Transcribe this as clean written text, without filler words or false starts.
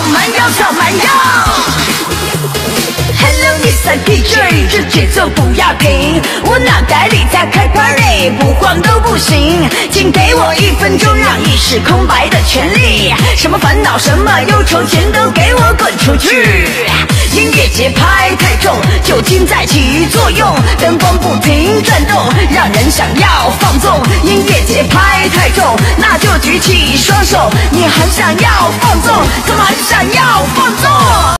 慢摇，跳慢摇。Hello， 你是 DJ， 这节奏不要停，我脑袋里在开 party， 不晃都不行。请给我1分钟，让意识空白的权利。什么烦恼，什么忧愁，全都给我滚出去。音乐节拍太重，酒精在起作用，灯光不停转动，让人想要放纵。音乐节拍太重，那就举起双手，你很想要放纵，怎么很想要放纵？